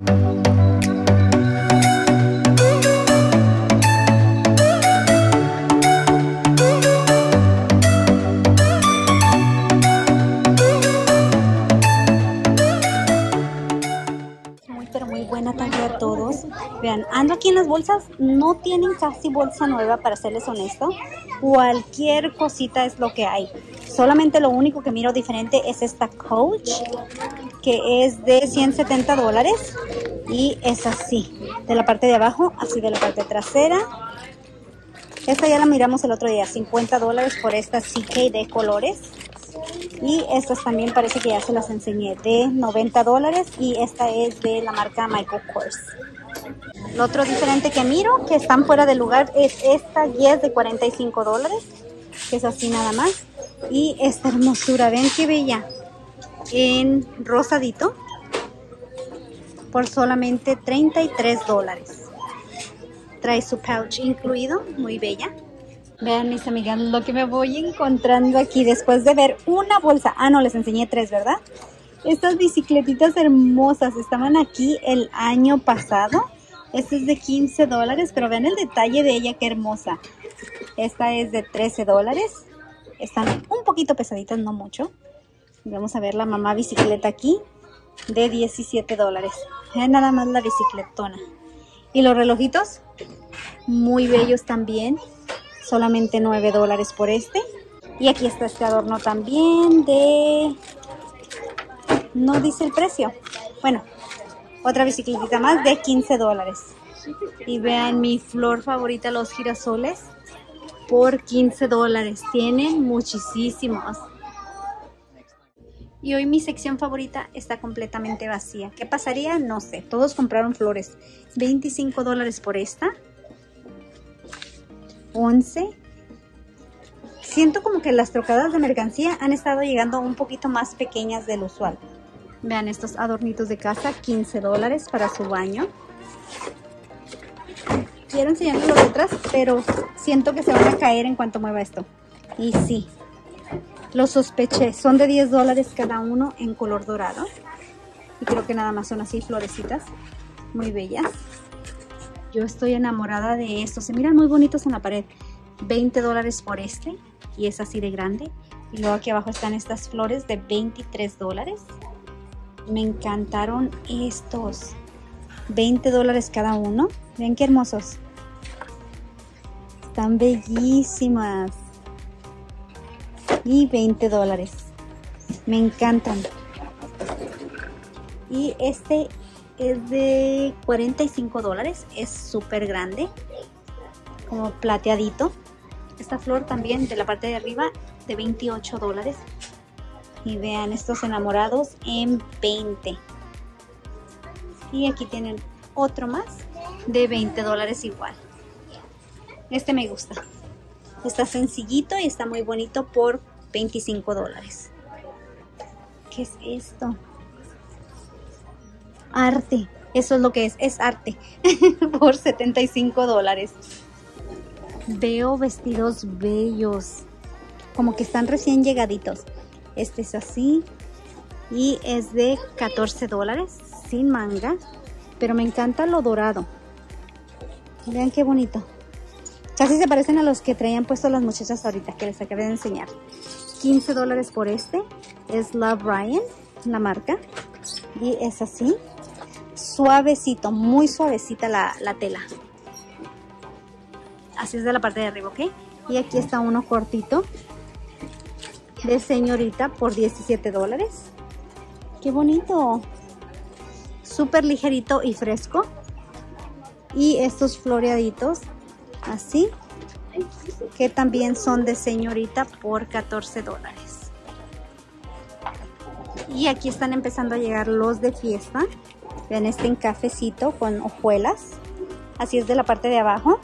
Muy buena tarde a todos. Vean, ando aquí en las bolsas, no tienen casi bolsa nueva, para serles honesto. Cualquier cosita es lo que hay. Solamente lo único que miro diferente es esta Coach, que es de $170 y es así, de la parte de abajo, así de la parte trasera. Esta ya la miramos el otro día, $50 por esta CK de colores. Y estas también parece que ya se las enseñé, de $90, y esta es de la marca Michael Kors. Lo otro diferente que miro, que están fuera de lugar, es esta Yes de $45, que es así nada más. Y esta hermosura, ven qué bella, en rosadito, por solamente $33. Trae su pouch incluido, muy bella. Vean, mis amigas, lo que me voy encontrando aquí después de ver una bolsa. Ah, no, les enseñé 3, ¿verdad? Estas bicicletitas hermosas estaban aquí el año pasado. Esta es de $15, pero vean el detalle de ella, qué hermosa. Esta es de $13. Están un poquito pesaditas, no mucho. Vamos a ver la mamá bicicleta aquí, de $17. Vean nada más la bicicletona. Y los relojitos, muy bellos también. Solamente $9 por este. Y aquí está este adorno también de... no dice el precio. Bueno, otra bicicletita más de $15. Y vean mi flor favorita, los girasoles, por $15. Tienen muchísimos. Y hoy mi sección favorita está completamente vacía. ¿Qué pasaría? No sé. Todos compraron flores. $25 por esta. 11. Siento como que las trocadas de mercancía han estado llegando un poquito más pequeñas del usual. Vean estos adornitos de casa, $15 para su baño. Quiero enseñarles los otras, pero siento que se van a caer en cuanto mueva esto. Y sí, los sospeché. Son de $10 cada uno en color dorado. Y creo que nada más son así florecitas, muy bellas. Yo estoy enamorada de estos, se miran muy bonitos en la pared. $20 por este, y es así de grande. Y luego aquí abajo están estas flores de $23. Me encantaron estos, $20 cada uno. Ven qué hermosos, están bellísimas. Y $20, me encantan. Y este es de $45, es súper grande, como plateadito. Esta flor también de la parte de arriba de $28. Y vean estos enamorados en $20. Y aquí tienen otro más de $20 igual. Este me gusta. Está sencillito y está muy bonito por $25. ¿Qué es esto? Arte, eso es lo que es arte. Por $75. Veo vestidos bellos, como que están recién llegaditos. Este es así y es de $14, sin manga, pero me encanta lo dorado. Vean qué bonito, casi se parecen a los que traían puestos las muchachas ahorita, que les acabé de enseñar. $15 por este, es Love Ryan, la marca, y es así, suavecito, muy suavecita la tela. Así es de la parte de arriba, ¿ok? Y aquí está uno cortito de señorita por $17. ¡Qué bonito! Súper ligerito y fresco. Y estos floreaditos, así, que también son de señorita por $14. Y aquí están empezando a llegar los de fiesta. Vean este en cafecito con hojuelas. Así es de la parte de abajo.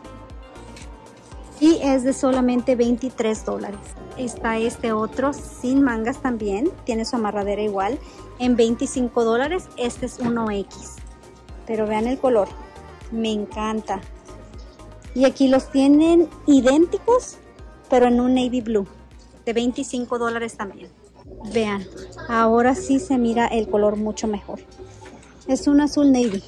Y es de solamente $23. Está este otro sin mangas también. Tiene su amarradera igual en $25. Este es 1X. Pero vean el color. Me encanta. Y aquí los tienen idénticos, pero en un navy blue. De $25 también. Vean, ahora sí se mira el color mucho mejor. Es un azul navy.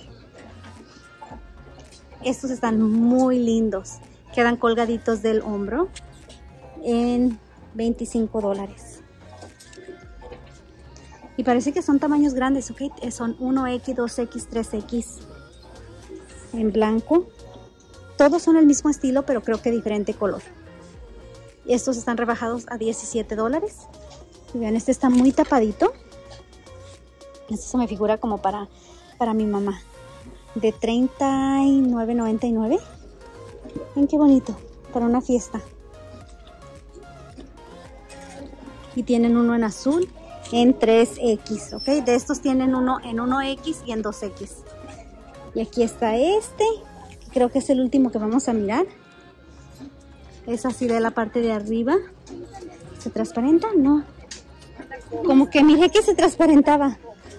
Estos están muy lindos. Quedan colgaditos del hombro en $25. Y parece que son tamaños grandes, ¿ok? Son 1X, 2X, 3X en blanco. Todos son el mismo estilo, pero creo que diferente color. Estos están rebajados a $17. Y vean, este está muy tapadito. Este se me figura como para mi mamá. De $39.99. Ven qué bonito, para una fiesta. Y tienen uno en azul en 3X, ¿ok? De estos tienen uno en 1X y en 2X. Y aquí está este, que creo que es el último que vamos a mirar. Es así de la parte de arriba. ¿Se transparenta? No. Como que miré que se transparentaba.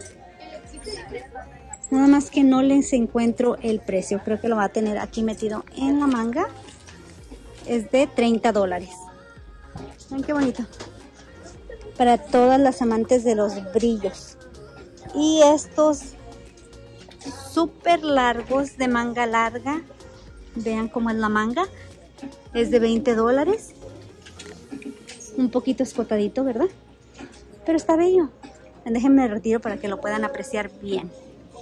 Nada más que no les encuentro el precio. Creo que lo va a tener aquí metido en la manga. Es de $30. Ven qué bonito. Para todas las amantes de los brillos. Y estos súper largos de manga larga. Vean cómo es la manga. Es de $20. Un poquito escotadito, ¿verdad? Pero está bello. Déjenme retiro para que lo puedan apreciar bien.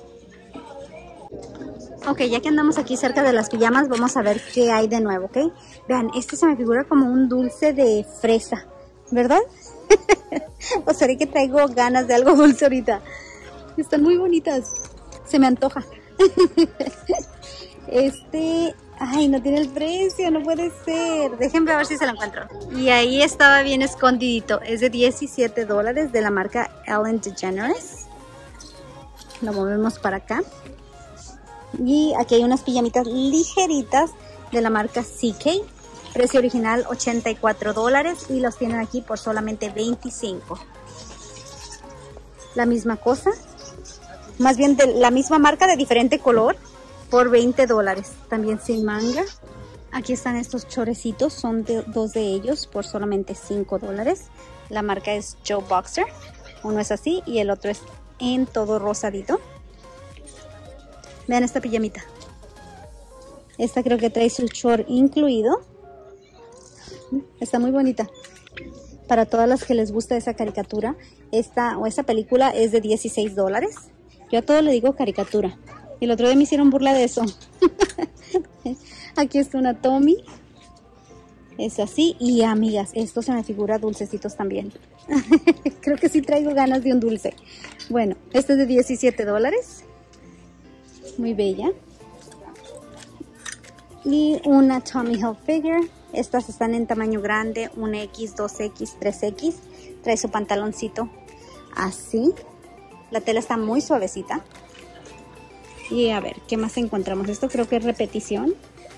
Ok, ya que andamos aquí cerca de las pijamas, vamos a ver qué hay de nuevo, ¿ok? Vean, este se me figura como un dulce de fresa, ¿verdad? O será que traigo ganas de algo dulce ahorita. Están muy bonitas. Se me antoja. Ay, no tiene el precio, no puede ser. Déjenme ver si se lo encuentro. Y ahí estaba bien escondidito. Es de $17 de la marca Ellen DeGeneres. Lo movemos para acá. Y aquí hay unas pijamitas ligeritas de la marca CK. Precio original $84 y los tienen aquí por solamente $25. La misma cosa. Más bien de la misma marca de diferente color por $20. También sin manga. Aquí están estos chorecitos. Son dos de ellos por solamente $5. La marca es Joe Boxer. Uno es así y el otro es en todo rosadito. Vean esta pijamita. Esta creo que trae su short incluido. Está muy bonita. Para todas las que les gusta esa caricatura, esa película es de $16. Yo a todo le digo caricatura. Y el otro día me hicieron burla de eso. Aquí está una Tommy. Es así. Y amigas, esto se me figura dulcecitos también. Creo que sí traigo ganas de un dulce. Bueno, este es de $17. Muy bella. Y una Tommy Hilfiger. Estas están en tamaño grande, 1X, 2X, 3X. Trae su pantaloncito así. La tela está muy suavecita. Y a ver, ¿qué más encontramos? Esto creo que es repetición.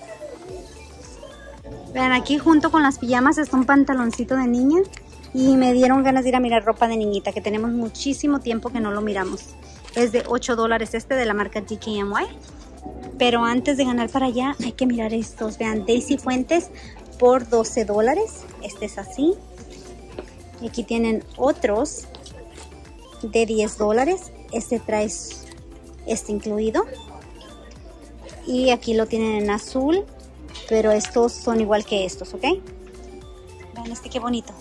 Vean, aquí junto con las pijamas está un pantaloncito de niña. Y me dieron ganas de ir a mirar ropa de niñita, que tenemos muchísimo tiempo que no lo miramos. Es de $8 este de la marca DKNY. Pero antes de ganar para allá hay que mirar estos. Vean, Daisy Fuentes por $12. Este es así. Y aquí tienen otros de $10. Este trae este incluido. Y aquí lo tienen en azul. Pero estos son igual que estos, ¿ok? Vean este qué bonito.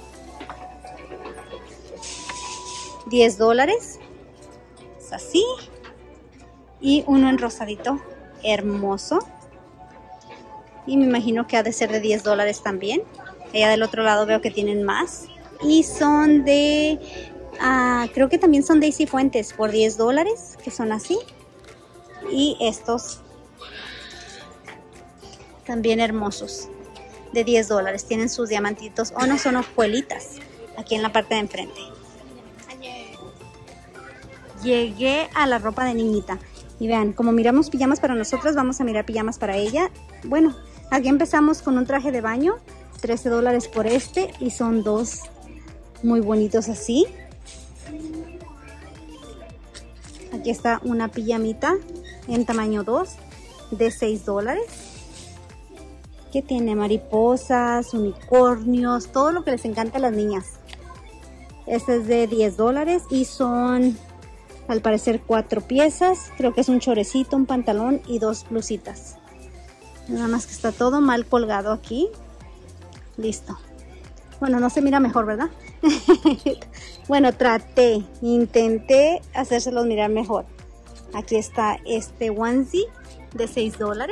$10. Es así. Y uno en rosadito. Hermoso. Y me imagino que ha de ser de $10 también. Allá del otro lado veo que tienen más. Y son de... creo que también son Daisy Fuentes por $10. Que son así. Y estos también hermosos. De $10. Tienen sus diamantitos. O no, son hojuelitas. Aquí en la parte de enfrente. Llegué a la ropa de niñita. Y vean, como miramos pijamas para nosotros, vamos a mirar pijamas para ella. Bueno, aquí empezamos con un traje de baño. $13 por este. Y son dos muy bonitos así. Aquí está una pijamita en tamaño 2 de $6. Que tiene mariposas, unicornios, todo lo que les encanta a las niñas. Este es de $10 y son Al parecer 4 piezas. Creo que es un chorecito, un pantalón y 2 blusitas. Nada más que está todo mal colgado aquí. Listo. Bueno, no se mira mejor, ¿verdad? Bueno, intenté hacérselos mirar mejor. Aquí está este onesie de $6.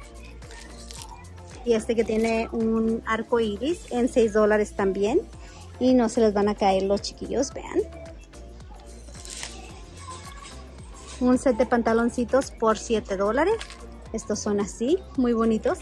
Y este que tiene un arco iris en $6 también. Y no se les van a caer los chiquillos, vean. Un set de pantaloncitos por $7. Estos son así, muy bonitos.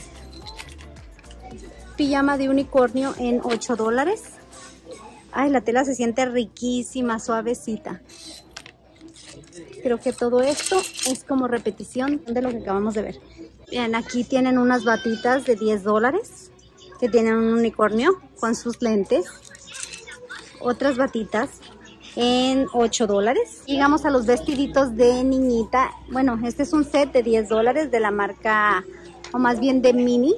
Pijama de unicornio en $8. Ay, la tela se siente riquísima, suavecita. Creo que todo esto es como repetición de lo que acabamos de ver. Bien, aquí tienen unas batitas de $10 que tienen un unicornio con sus lentes. Otras batitas en $8. Llegamos a los vestiditos de niñita. Bueno, este es un set de $10 de la marca, o más bien de Mini.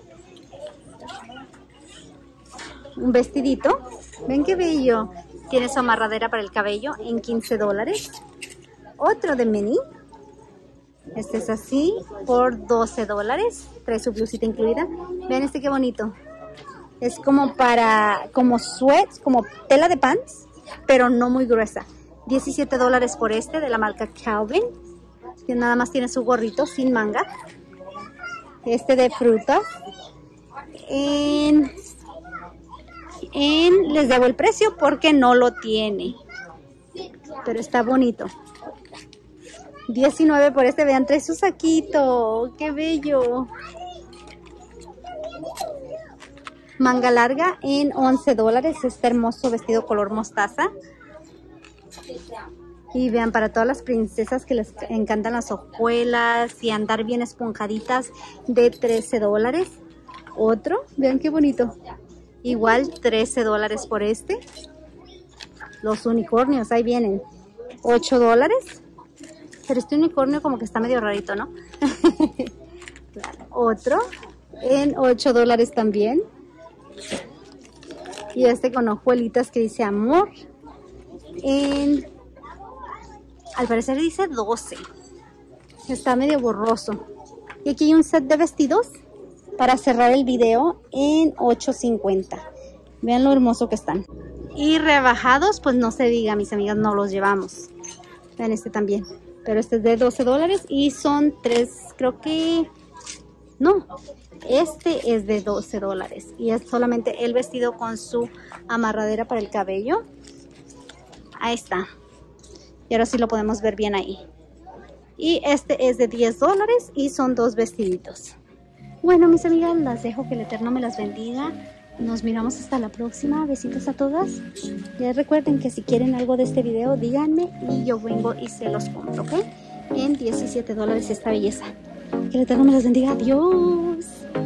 Un vestidito. Ven qué bello. Tiene su amarradera para el cabello en $15. Otro de Mini. Este es así por $12. Trae su blusita incluida. Vean este qué bonito. Es como como sweats, como tela de pants, pero no muy gruesa. $17 por este de la marca Calvin. Que nada más tiene su gorrito sin manga. Este de frutas. Les debo el precio porque no lo tiene. Pero está bonito. $19 por este. Vean, trae su saquito. ¡Qué bello! Manga larga en $11. Este hermoso vestido color mostaza. Y vean, para todas las princesas que les encantan las hojuelas y andar bien esponjaditas, de $13. Otro, vean qué bonito. Igual $13 por este. Los unicornios, ahí vienen. $8. Pero este unicornio como que está medio rarito, ¿no? Otro en $8 también. Y este con hojuelitas que dice amor. Al parecer dice 12. Está medio borroso. Y aquí hay un set de vestidos para cerrar el video en $8.50. Vean lo hermoso que están. Y rebajados, pues no se diga, mis amigas, no los llevamos. Vean este también. Pero este es de $12 y son 3, creo que... No, este es de $12 y es solamente el vestido con su amarradera para el cabello. Ahí está. Y ahora sí lo podemos ver bien ahí. Y este es de $10 y son 2 vestiditos. Bueno, mis amigas, las dejo, que el Eterno me las bendiga. Nos miramos hasta la próxima. Besitos a todas. Ya recuerden que si quieren algo de este video, díganme y yo vengo y se los compro, ¿ok? En $17 esta belleza. Que el Eterno me las bendiga. Adiós.